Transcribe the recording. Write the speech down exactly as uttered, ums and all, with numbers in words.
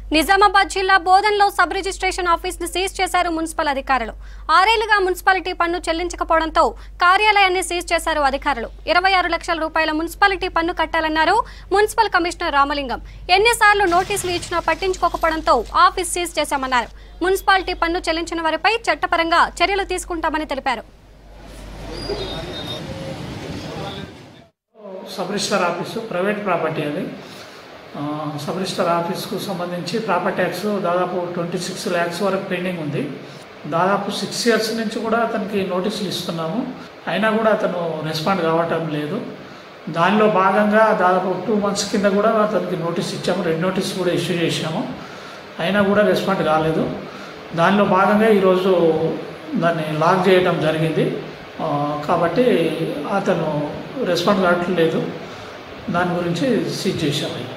నిజామాబాద్ జిల్లా బోధన్లో sub registration office ని సీజ్ చేశారు మున్సిపల్ అధికారులు. ఆరేళ్లుగా మున్సిపాలిటీ పన్ను చెల్లించకపోవడంతో కార్యాలయాన్ని సీజ్ చేశారు అధికారులు. ఇరవై ఆరు లక్షల రూపాయల మున్సిపాలిటీ పన్ను కట్టాలన్నారు మున్సిపల్ కమిషనర్ రామలింగం. ఎన్నిసార్లు నోటీసులు ఇచ్చినా పట్టించుకోకపోవడంతో ఆఫీస్ సీజ్ చేశామన్నారు. మున్సిపాలిటీ పన్ను చెల్లించిన వారిపై చట్టపరంగా చర్యలు తీసుకుంటామని తెలిపారు. Sub register office private property అది. సబ్ రిజిస్టర్ ఆఫీస్కు సంబంధించి ప్రాపర్టీ ట్యాక్స్ దాదాపు ట్వంటీ సిక్స్ ల్యాక్స్ వరకు పెండింగ్ ఉంది. దాదాపు సిక్స్ ఇయర్స్ నుంచి కూడా అతనికి నోటీసులు ఇస్తున్నాము, అయినా కూడా అతను రెస్పాండ్ కావటం లేదు. దానిలో భాగంగా దాదాపు టూ మంత్స్ కింద కూడా అతనికి నోటీస్ ఇచ్చాము, రెండు నోటీస్ కూడా ఇష్యూ చేశాము, అయినా కూడా రెస్పాండ్ కాలేదు. దానిలో భాగంగా ఈరోజు దాన్ని లాక్ చేయడం జరిగింది. కాబట్టి అతను రెస్పాండ్ కావట్లేదు, దాని గురించి సీజ్ చేశాము.